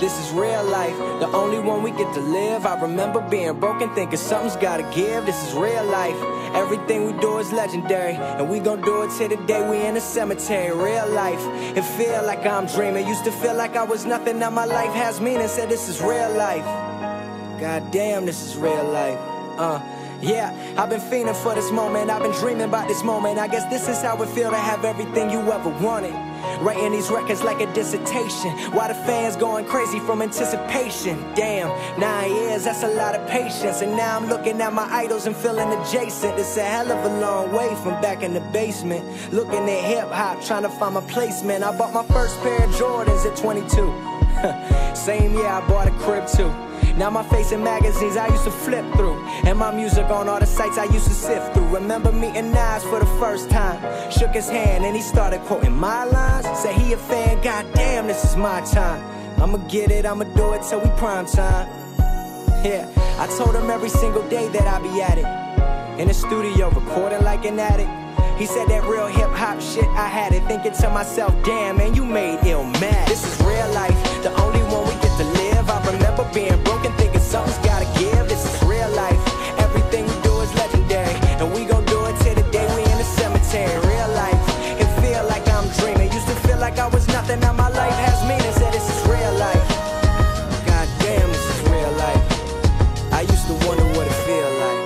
This is real life, the only one we get to live. I remember being broken, thinking something's gotta give. This is real life, everything we do is legendary, and we gon' do it till the day we in the cemetery. Real life, it feel like I'm dreaming. Used to feel like I was nothing, now my life has meaning. Said this is real life, god damn, this is real life. Yeah, I've been fiending for this moment, I've been dreaming about this moment. I guess this is how it feel to have everything you ever wanted. Writing these records like a dissertation, why the fans going crazy from anticipation. Damn, 9 years, that's a lot of patience. And now I'm looking at my idols and feeling adjacent. It's a hell of a long way from back in the basement, looking at hip-hop, trying to find my placement. I bought my first pair of Jordans at 22. Same year I bought a crib too. Now my face in magazines I used to flip through, and my music on all the sites I used to sift through. Remember meeting Nas for the first time, shook his hand and he started quoting my lines. Said he a fan, goddamn, this is my time. I'ma get it, I'ma do it till we prime time. Yeah, I told him every single day that I be at it, in the studio recording like an addict. He said that real hip-hop shit, I had it, thinking to myself, damn man, you made ill mad. This is real life, the only one we get to live. I remember being broken, thinking something's gotta give. This is real life, everything we do is legendary, and we gon' do it till the day we in the cemetery. Real life, it feel like I'm dreaming. Used to feel like I was nothing, now my life has meaning. Said this is real life, god damn, this is real life. I used to wonder what it feel like.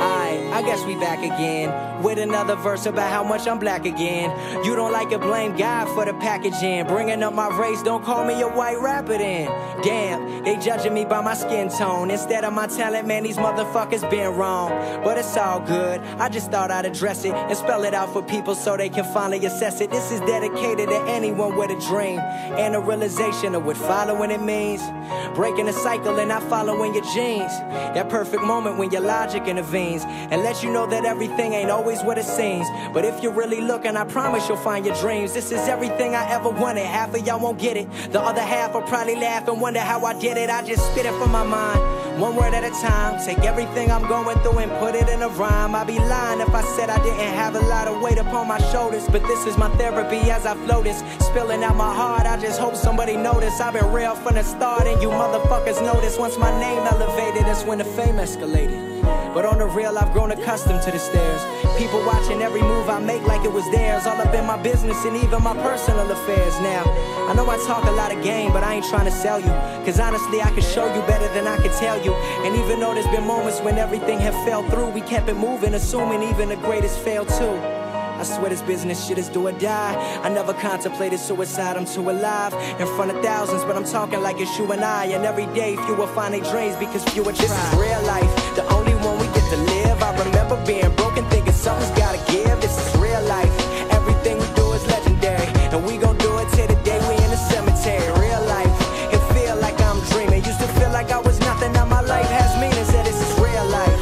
I guess we back again with another verse about how much I'm black again. You don't like it, blame God for the packaging. Bringing up my race, don't call me a white rapper then. Damn, they judging me by my skin tone instead of my talent, man, these motherfuckers been wrong. But it's all good, I just thought I'd address it and spell it out for people so they can finally assess it. This is dedicated to anyone with a dream and a realization of what following it means. Breaking the cycle and not following your genes. That perfect moment when your logic intervenes and let you know that everything ain't always what it seems. But if you're really looking, I promise you'll find your dreams. This is everything I ever wanted. Half of y'all won't get it, the other half will probably laugh and wonder how I did it. I just spit it from my mind, one word at a time. Take everything I'm going through and put it in a rhyme. I'd be lying if I said I didn't have a lot of weight upon my shoulders, but this is my therapy as I flow this, spilling out my heart. I just hope somebody notice. I've been real from the start and you motherfuckers notice. Once my name elevated, that's when the fame escalated. But on the real, I've grown accustomed to the stares. People watching every move I make like it was theirs, all up in my business and even my personal affairs. Now, I know I talk a lot of game, but I ain't trying to sell you, cause honestly I can show you better than I can tell you. And even though there's been moments when everything had fell through, we kept it moving, assuming even the greatest fail too. I swear this business shit is do or die. I never contemplated suicide, I'm too alive in front of thousands, but I'm talking like it's you and I. And every day fewer find their dreams because fewer try. This is real life, the only one we get to live. I remember being broken, thinking something's gotta give. This is real life, everything we do is legendary, and we gon' do it till the day we in the cemetery. Real life, it feel like I'm dreaming. Used to feel like I was nothing, now my life has meaning. Said this is real life,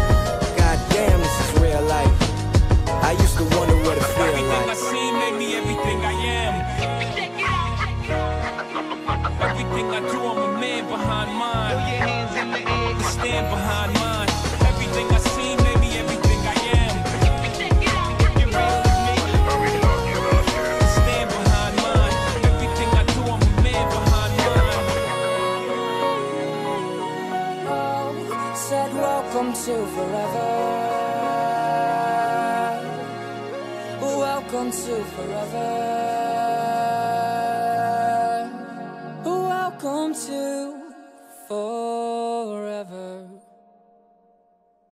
god damn, this is real life. I used to wonder what it feel everything like. I see made me everything I am. Everything I do, I'm a man behind mine. Stand behind mine. Everything I see made me everything I am. Stand behind mine. Everything I do, I'm a man behind mine. Oh, said welcome to forever. Welcome to forever.